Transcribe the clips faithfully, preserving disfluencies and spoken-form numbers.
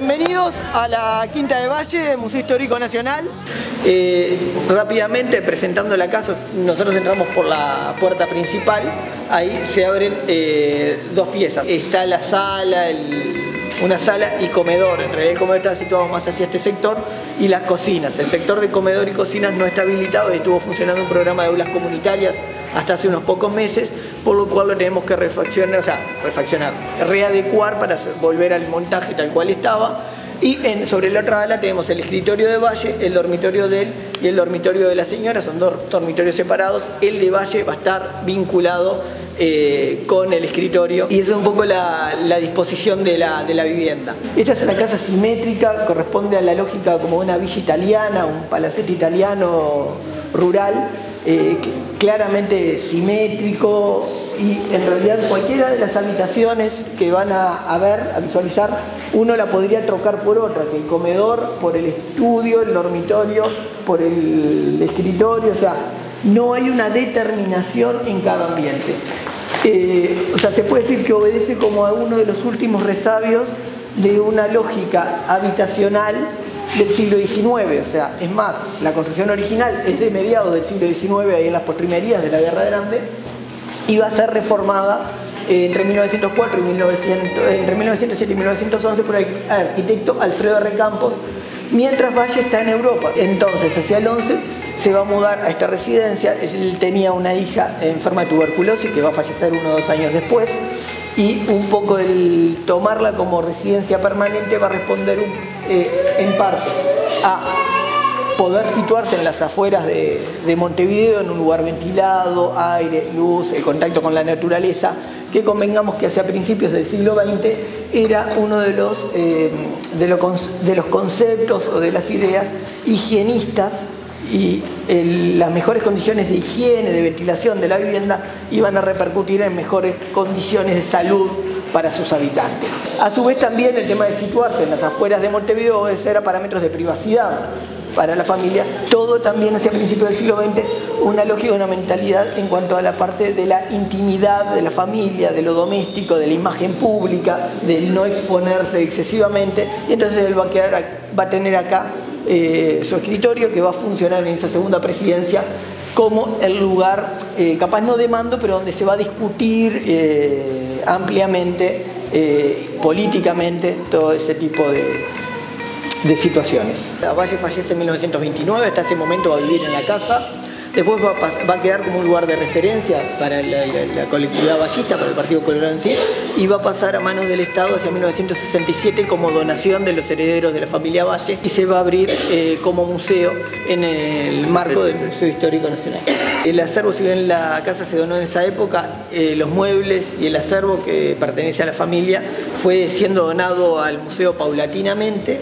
Bienvenidos a la Quinta de Valle, Museo Histórico Nacional. Eh, rápidamente presentando la casa, nosotros entramos por la puerta principal. Ahí se abren eh, dos piezas. Está la sala, el, una sala y comedor. En realidad el comedor está situado más hacia este sector. Y las cocinas. El sector de comedor y cocinas no está habilitado y estuvo funcionando un programa de aulas comunitarias hasta hace unos pocos meses, por lo cual lo tenemos que refaccionar, o sea, refaccionar, readecuar para volver al montaje tal cual estaba. Y en, sobre la otra ala tenemos el escritorio de Valle, el dormitorio de él y el dormitorio de la señora, son dos dormitorios separados. El de Valle va a estar vinculado eh, con el escritorio y esa es un poco la, la disposición de la, de la vivienda. Esta es una casa simétrica, corresponde a la lógica como una villa italiana, un palacete italiano rural, eh, claramente simétrico. Y en realidad cualquiera de las habitaciones que van a, a ver, a visualizar, uno la podría trocar por otra, que el comedor por el estudio, el dormitorio por el escritorio, o sea, no hay una determinación en cada ambiente. Eh, o sea, se puede decir que obedece como a uno de los últimos resabios de una lógica habitacional del siglo diecinueve, o sea, es más, la construcción original es de mediados del siglo diecinueve, ahí en las postrimerías de la Guerra Grande, y va a ser reformada eh, entre mil novecientos cuatro y mil novecientos, eh, entre mil novecientos siete y mil novecientos once por el arquitecto Alfredo R. Campos, mientras Valle está en Europa. Entonces, hacia el once se va a mudar a esta residencia. Él tenía una hija enferma de tuberculosis que va a fallecer uno o dos años después, y un poco el tomarla como residencia permanente va a responder un, eh, en parte a poder situarse en las afueras de, de Montevideo, en un lugar ventilado, aire, luz, el contacto con la naturaleza, que convengamos que hacia principios del siglo veinte era uno de los, eh, de, lo, de los conceptos o de las ideas higienistas, y el, las mejores condiciones de higiene, de ventilación de la vivienda iban a repercutir en mejores condiciones de salud para sus habitantes. A su vez también el tema de situarse en las afueras de Montevideo obedecer a parámetros de privacidad para la familia, todo también hacia principios del siglo veinte, una lógica, una mentalidad en cuanto a la parte de la intimidad de la familia, de lo doméstico, de la imagen pública, del no exponerse excesivamente, y entonces él va a, quedar, va a tener acá eh, su escritorio, que va a funcionar en esa segunda presidencia como el lugar, eh, capaz no de mando, pero donde se va a discutir eh, ampliamente, eh, políticamente, todo ese tipo de de situaciones. Valle fallece en mil novecientos veintinueve, hasta ese momento va a vivir en la casa, después va a, va a quedar como un lugar de referencia para la, la, la colectividad vallista, para el Partido Colorado en sí, y va a pasar a manos del Estado hacia mil novecientos sesenta y siete como donación de los herederos de la familia Valle, y se va a abrir eh, como museo en el marco del Museo Histórico Nacional. El acervo, si bien la casa se donó en esa época, eh, los muebles y el acervo que pertenece a la familia fue siendo donado al museo paulatinamente.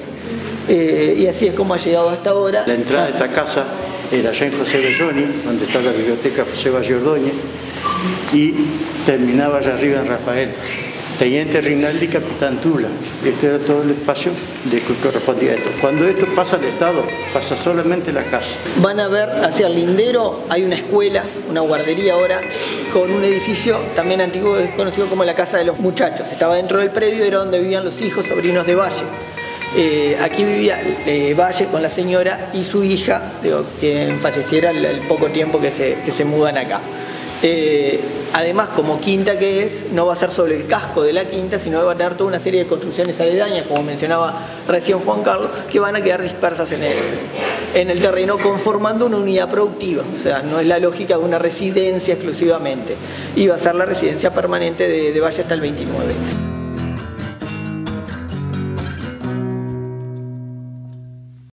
Eh, y así es como ha llegado hasta ahora. La entrada de esta casa era allá en José Belloni, donde está la biblioteca José Valle Ordóñez, y terminaba allá arriba en Rafael. Teniente Rinaldi, Capitán Tula. Este era todo el espacio de que correspondía a esto. Cuando esto pasa al Estado, pasa solamente la casa. Van a ver hacia el lindero, hay una escuela, una guardería ahora, con un edificio también antiguo conocido como la Casa de los Muchachos. Estaba dentro del predio, era donde vivían los hijos, sobrinos de Valle. Eh, aquí vivía eh, Valle con la señora y su hija, digo, que falleciera el, el poco tiempo que se, que se mudan acá. Eh, además, como quinta que es, no va a ser sobre el casco de la quinta, sino que va a tener toda una serie de construcciones aledañas, como mencionaba recién Juan Carlos, que van a quedar dispersas en el, en el terreno, conformando una unidad productiva. O sea, no es la lógica de una residencia exclusivamente, y va a ser la residencia permanente de, de Valle hasta el veintinueve.